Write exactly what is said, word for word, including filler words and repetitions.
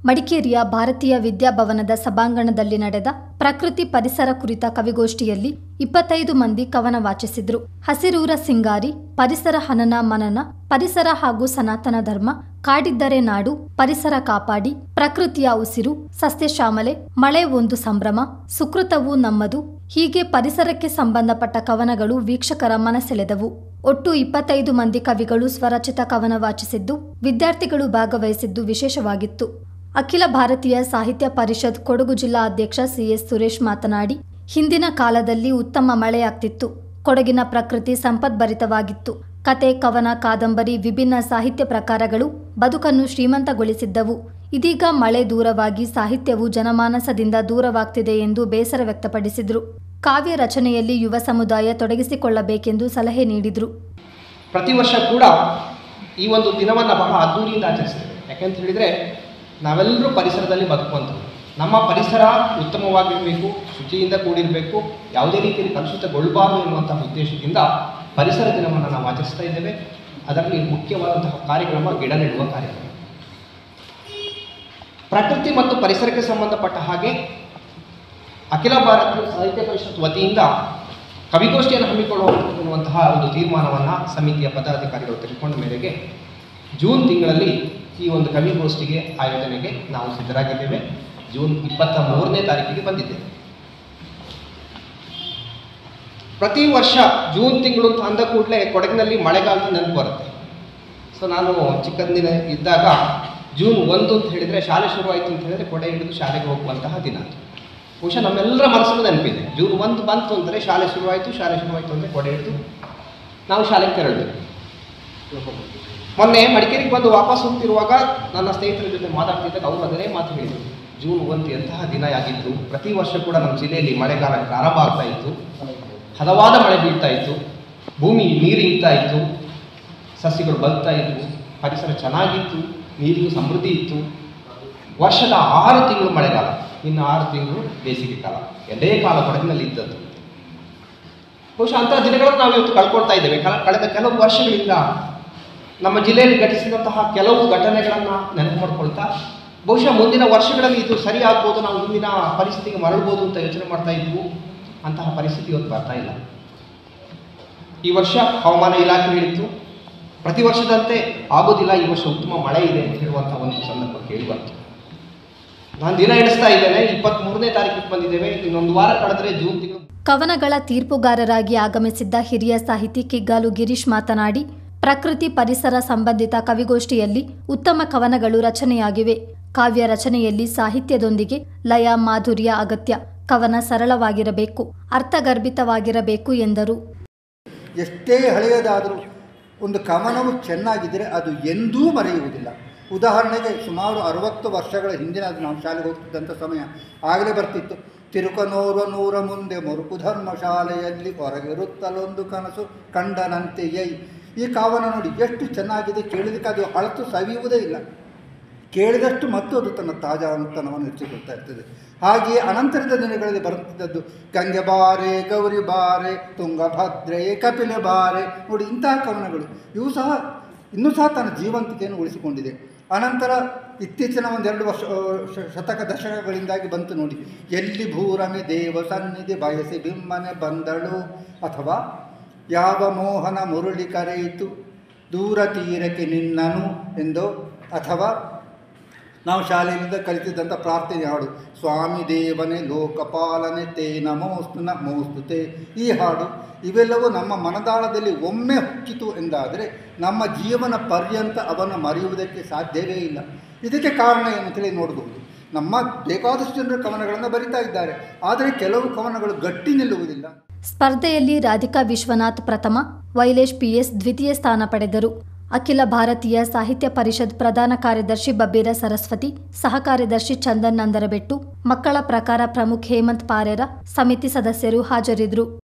ಮಡಿಕೇರಿಯ ಭಾರತೀಯ ವಿದ್ಯಾಭವನದ ಸಭಾಂಗಣದಲ್ಲಿ ನಡೆದ ಪ್ರಕೃತಿ ಪರಿಸರ ಕುರಿತ ಕವಿಗೋಷ್ಠಿಯಲ್ಲಿ ಇಪ್ಪತ್ತೈದು ಮಂದಿ ಕವನ ವಾಚಿಸಿದ್ರು. ಹಸಿರೂರ ಸಿಂಗಾರಿ, ಪರಿಸರ ಹನನ ಮನನ, ಪರಿಸರ ಹಾಗೂ ಸನಾತನ ಧರ್ಮ, ಕಾಡಿದ್ದರೆ ನಾಡು, ಪರಿಸರ ಕಾಪಾಡಿ, ಪ್ರಕೃತಿಯ ಉಸಿರು, ಸಸ್ಯ ಶ್ಯಾಮಲೆ, ಮಳೆ ಒಂದು ಸಂಭ್ರಮ, ಸುಕೃತವು ನಮ್ಮದು, ಹೀಗೆ ಪರಿಸರಕ್ಕೆ ಸಂಬಂಧಪಟ್ಟ ಕವನಗಳು ವೀಕ್ಷಕರ ಮನಸೆಳೆದವು. ಒಟ್ಟು ಇಪ್ಪತ್ತೈದು ಮಂದಿ ಕವಿಗಳು ಸ್ವರಚಿತ ಕವನ ವಾಚಿಸಿದ್ದು, ವಿದ್ಯಾರ್ಥಿಗಳು ಭಾಗವಹಿಸಿದ್ದು ವಿಶೇಷವಾಗಿತ್ತು. ಅಖಿಲ ಭಾರತೀಯ ಸಾಹಿತ್ಯ ಪರಿಷತ್ ಕೊಡಗು ಜಿಲ್ಲಾ ಅಧ್ಯಕ್ಷ ಸಿಎಸ್ ಸುರೇಶ್ ಮಾತನಾಡಿ, ಹಿಂದಿನ ಕಾಲದಲ್ಲಿ ಉತ್ತಮ ಮಳೆಯಾಗ್ತಿತ್ತು. ಕೊಡಗಿನ ಪ್ರಕೃತಿ ಸಂಪದ್ಭರಿತವಾಗಿತ್ತು. ಕತೆ, ಕವನ, ಕಾದಂಬರಿ, ವಿಭಿನ್ನ ಸಾಹಿತ್ಯ ಪ್ರಕಾರಗಳು ಬದುಕನ್ನು ಶ್ರೀಮಂತಗೊಳಿಸಿದ್ದವು. ಇದೀಗ ಮಳೆ ದೂರವಾಗಿ ಸಾಹಿತ್ಯವು ಜನಮಾನಸದಿಂದ ದೂರವಾಗ್ತಿದೆ ಎಂದು ಬೇಸರ ವ್ಯಕ್ತಪಡಿಸಿದರು. ಕಾವ್ಯ ರಚನೆಯಲ್ಲಿ ಯುವ ಸಮುದಾಯ ತೊಡಗಿಸಿಕೊಳ್ಳಬೇಕೆಂದು ಸಲಹೆ ನೀಡಿದರು. ಪ್ರತಿ ವರ್ಷ ಕೂಡ ಈ ಒಂದು ದಿನವನ್ನು ಬಹಳ ಅದ್ದೂರಿಯಿಂದ ಆಚರಿಸ್ತೇವೆ. ಯಾಕೆಂತ ಹೇಳಿದರೆ ನಾವೆಲ್ಲರೂ ಪರಿಸರದಲ್ಲಿ ಬದುಕುವಂಥದ್ದು. ನಮ್ಮ ಪರಿಸರ ಉತ್ತಮವಾಗಿರಬೇಕು, ಶುಚಿಯಿಂದ ಕೂಡಿರಬೇಕು, ಯಾವುದೇ ರೀತಿಯಲ್ಲಿ ಕಲುಷಿತಗೊಳ್ಳಬಾರದು ಎನ್ನುವಂತಹ ಉದ್ದೇಶದಿಂದ ಪರಿಸರ ದಿನವನ್ನು ನಾವು ಆಚರಿಸ್ತಾ ಇದ್ದೇವೆ. ಅದರಲ್ಲಿ ಮುಖ್ಯವಾದಂತಹ ಕಾರ್ಯಕ್ರಮ ಗಿಡ ನೆಡುವ ಕಾರ್ಯಕ್ರಮ. ಪ್ರಕೃತಿ ಮತ್ತು ಪರಿಸರಕ್ಕೆ ಸಂಬಂಧಪಟ್ಟ ಹಾಗೆ ಅಖಿಲ ಭಾರತೀಯ ಸಾಹಿತ್ಯ ಪರಿಷತ್ ವತಿಯಿಂದ ಕವಿಗೋಷ್ಠಿಯನ್ನು ಹಮ್ಮಿಕೊಳ್ಳುವಂತಹ ಒಂದು ತೀರ್ಮಾನವನ್ನು ಸಮಿತಿಯ ಪದಾಧಿಕಾರಿಗಳು ತೆಗೆದುಕೊಂಡ ಮೇರೆಗೆ ಜೂನ್ ತಿಂಗಳಲ್ಲಿ ಈ ಒಂದು ಕವಿಗೋಷ್ಠಿಗೆ ಆಯೋಜನೆಗೆ ನಾವು ಸಿದ್ಧರಾಗಿದ್ದೇವೆ. ಜೂನ್ ಇಪ್ಪತ್ತ ಮೂರನೇ ತಾರೀಕಿಗೆ ಬಂದಿದ್ದೇವೆ. ಪ್ರತಿ ವರ್ಷ ಜೂನ್ ತಿಂಗಳು ಅಂದ ಕೂಡಲೇ ಕೊಡಗಿನಲ್ಲಿ ಮಳೆಗಾಲದ ನೆನಪು ಬರುತ್ತೆ. ಸೊ ನಾನು ಚಿಕ್ಕಂದಿನ ಇದ್ದಾಗ ಜೂನ್ ಒಂದು ಅಂತ ಹೇಳಿದರೆ ಶಾಲೆ ಶುರುವಾಯಿತು ಅಂತ ಹೇಳಿದರೆ ಕೊಡೆ ಹಿಡಿದು ಶಾಲೆಗೆ ಹೋಗುವಂತಹ ದಿನ. ಬಹುಶಃ ನಮ್ಮೆಲ್ಲರ ಮನಸ್ಸಲ್ಲೂ ನೆನಪಿದೆ. ಜೂನ್ ಒಂದು ಬಂತು ಅಂದರೆ ಶಾಲೆ ಶುರುವಾಯಿತು, ಶಾಲೆ ಶುರುವಾಯಿತು ಅಂದರೆ ಕೊಡೆ ಹಿಡಿದು ನಾವು ಶಾಲೆಗೆ ತೆರಳಿದ್ವಿ. ಮೊನ್ನೆ ಮಡಿಕೇರಿಗೆ ಬಂದು ವಾಪಸ್ ಹೋಗ್ತಿರುವಾಗ ನನ್ನ ಸ್ನೇಹಿತರ ಜೊತೆ ಮಾತಾಡ್ತಿದ್ದಾಗ ಅವರು ಅದನ್ನೇ ಮಾತು ಹೇಳಿದರು. ಜೂನ್ ಒಂದು ಎಂತಹ ದಿನ ಆಗಿತ್ತು. ಪ್ರತಿ ವರ್ಷ ಕೂಡ ನಮ್ಮ ಜಿಲ್ಲೆಯಲ್ಲಿ ಮಳೆಗಾಲ ಪ್ರಾರಂಭ ಆಗ್ತಾ ಇತ್ತು. ಹದವಾದ ಮಳೆ ಬೀಳ್ತಾ ಇತ್ತು, ಭೂಮಿ ನೀರು ಇಳ್ತಾ ಇತ್ತು, ಸಸ್ಯಗಳು ಬದುಕ್ತಾ ಇತ್ತು, ಪರಿಸರ ಚೆನ್ನಾಗಿತ್ತು, ನೀರಿನ ಸಮೃದ್ಧಿ ಇತ್ತು. ವರ್ಷದ ಆರು ತಿಂಗಳು ಮಳೆಗಾಲ, ಇನ್ನು ಆರು ತಿಂಗಳು ಬೇಸಿಗೆ ಕಾಲ, ಎರಡೇ ಕಾಲ ಕೊಡಗಿನಲ್ಲಿ ಇದ್ದದ್ದು. ಬಹುಶಃ ಅಂತಹ ದಿನಗಳನ್ನು ನಾವು ಇವತ್ತು ಕಳ್ಕೊಳ್ತಾ ಇದ್ದೇವೆ. ಕಳೆದ ಕೆಲವು ವರ್ಷಗಳಿಂದ ನಮ್ಮ ಜಿಲ್ಲೆಯಲ್ಲಿ ಘಟಿಸಿದಂತಹ ಕೆಲವು ಘಟನೆಗಳನ್ನು ನೆನಪು ಮಾಡಿಕೊಳ್ತಾ ಬಹುಶಃ ಮುಂದಿನ ವರ್ಷಗಳಲ್ಲಿ ಇದು ಸರಿಯಾಗ್ಬೋದು, ನಾವು ಹಿಂದಿನ ಪರಿಸ್ಥಿತಿಗೆ ಮರಳ್ಬೋದು ಅಂತ ಯೋಚನೆ ಮಾಡ್ತಾ ಇದ್ವು. ಅಂತಹ ಪರಿಸ್ಥಿತಿ ಇವತ್ತು ಬರ್ತಾ ಇಲ್ಲ. ಈ ವರ್ಷ ಹವಾಮಾನ ಇಲಾಖೆ ಹೇಳಿತ್ತು ಪ್ರತಿ ವರ್ಷದಂತೆ ಆಗೋದಿಲ್ಲ, ಈ ವರ್ಷ ಉತ್ತಮ ಮಳೆ ಇದೆ ಅಂತ ಹೇಳುವಂಥ ಒಂದು ಸಂದರ್ಭ ಕೇಳಿ ಬಂತು. ನಾನು ದಿನ ಎಣಿಸ್ತಾ ಇದ್ದೇನೆ, ಇಪ್ಪತ್ತ್ ಮೂರನೇ ತಾರೀಕಿಗೆ ಬಂದಿದ್ದೇವೆ, ಇನ್ನೊಂದು ವಾರ ಕಳೆದ್ರೆ ಜೂನ್ ತಿಂಗಳು. ಕವನಗಳ ತೀರ್ಪುಗಾರರಾಗಿ ಆಗಮಿಸಿದ್ದ ಹಿರಿಯ ಸಾಹಿತಿ ಕಿಗ್ಗಾಲು ಗಿರೀಶ್ ಮಾತನಾಡಿ, ಪ್ರಕೃತಿ ಪರಿಸರ ಸಂಬಂಧಿತ ಕವಿಗೋಷ್ಠಿಯಲ್ಲಿ ಉತ್ತಮ ಕವನಗಳು ರಚನೆಯಾಗಿವೆ. ಕಾವ್ಯ ರಚನೆಯಲ್ಲಿ ಸಾಹಿತ್ಯದೊಂದಿಗೆ ಲಯ, ಮಾಧುರ್ಯ ಅಗತ್ಯ. ಕವನ ಸರಳವಾಗಿರಬೇಕು, ಅರ್ಥಗರ್ಭಿತವಾಗಿರಬೇಕು ಎಂದರು. ಎಷ್ಟೇ ಹಳೆಯದಾದರೂ ಒಂದು ಕವನವು ಚೆನ್ನಾಗಿದ್ದರೆ ಅದು ಎಂದೂ ಮರೆಯುವುದಿಲ್ಲ. ಉದಾಹರಣೆಗೆ ಸುಮಾರು ಅರವತ್ತು ವರ್ಷಗಳ ಹಿಂದಿನ ಅದು ನಾವು ಶಾಲೆಗೆ ಹೋಗ್ತಿದ್ದಂಥ ಸಮಯ ಆಗಲೇ ಬರ್ತಿತ್ತು. ತಿರುಕನೋರ ನೂರ ಮುಂದೆ ಮರುಕು ಧರ್ಮ ಶಾಲೆಯಲ್ಲಿ ಹೊರಗಿರುತ್ತಲೊಂದು ಕನಸು ಕಂಡನಂತೆಯೈ. ಈ ಕವನ ನೋಡಿ ಎಷ್ಟು ಚೆನ್ನಾಗಿದೆ. ಕೇಳಿದಕ್ಕೆ ಅದು ಅಳತು ಸವಿಯುವುದೇ ಇಲ್ಲ. ಕೇಳಿದಷ್ಟು ಮತ್ತು ಅದು ತನ್ನ ತಾಜಾತನವನ್ನು ಹೆಚ್ಚಿಕೊಳ್ತಾ ಇರ್ತದೆ. ಹಾಗೆಯೇ ಅನಂತರದ ದಿನಗಳಲ್ಲಿ ಬರುತ್ತಿದ್ದದ್ದು ಗಂಗೆ ಬಾರೆ, ಗೌರಿ ಬಾರೆ, ತುಂಗಭದ್ರೆ, ಕಪಿಲೆ ಬಾರೆ. ನೋಡಿ ಇಂತಹ ಕವನಗಳು ಇವು ಸಹ ಇನ್ನೂ ಸಹ ತನ್ನ ಜೀವಂತಿಕೆಯನ್ನು ಉಳಿಸಿಕೊಂಡಿದೆ. ಅನಂತರ ಇತ್ತೀಚಿನ ಒಂದೆರಡು ವರ್ಷ ಶತಕ ದಶಕಗಳಿಂದಾಗಿ ಬಂತು ನೋಡಿ, ಎಲ್ಲಿ ಭೂರಮೆ ದೇವ ಸನ್ನಿಧಿ ಬಯಸಿ ಬಿಮ್ಮನೆ ಬಂದಳು, ಅಥವಾ ಯಾವ ಮೋಹನ ಮುರುಳಿ ಕರೆಯಿತು ದೂರ ತೀರಕ್ಕೆ ನಿನ್ನನು ಎಂದೋ, ಅಥವಾ ನಾವು ಶಾಲೆಯಿಂದ ಕಲಿತಿದ್ದಂಥ ಪ್ರಾರ್ಥನೆ ಹಾಡು ಸ್ವಾಮಿ ದೇವನೇ ಲೋಕಪಾಲನೆ ತೇ ನಮೋಸ್ತು ನಮೋಸ್ತುತೆ. ಈ ಹಾಡು ಇವೆಲ್ಲವೂ ನಮ್ಮ ಮನದಾಳದಲ್ಲಿ ಒಮ್ಮೆ ಹುಕ್ಕಿತು ಎಂದಾದರೆ ನಮ್ಮ ಜೀವನ ಪರ್ಯಂತ ಅವನ್ನು ಮರೆಯುವುದಕ್ಕೆ ಸಾಧ್ಯವೇ ಇಲ್ಲ. ಇದಕ್ಕೆ ಕಾರಣ ಏನಂತೇಳಿ ನೋಡಬಹುದು. ನಮ್ಮ ಬೇಕಾದಷ್ಟು ಜನರು ಕವನಗಳನ್ನು ಬರಿತಾ ಇದ್ದಾರೆ, ಆದರೆ ಕೆಲವು ಕವನಗಳು ಗಟ್ಟಿ ನಿಲ್ಲುವುದಿಲ್ಲ. ಸ್ಪರ್ಧೆಯಲ್ಲಿ ರಾಧಿಕಾ ವಿಶ್ವನಾಥ್ ಪ್ರಥಮ, ವೈಲೇಶ್ ಪಿಎಸ್ ದ್ವಿತೀಯ ಸ್ಥಾನ ಪಡೆದರು. ಅಖಿಲ ಭಾರತೀಯ ಸಾಹಿತ್ಯ ಪರಿಷತ್ ಪ್ರಧಾನ ಕಾರ್ಯದರ್ಶಿ ಬಬ್ಬೀರ ಸರಸ್ವತಿ, ಸಹ ಕಾರ್ಯದರ್ಶಿ ಚಂದನ್ ನಂದರಬೆಟ್ಟು, ಮಕ್ಕಳ ಪ್ರಕಾರ ಪ್ರಮುಖ್ ಹೇಮಂತ್ ಪಾರೇರ, ಸಮಿತಿ ಸದಸ್ಯರು ಹಾಜರಿದ್ದರು.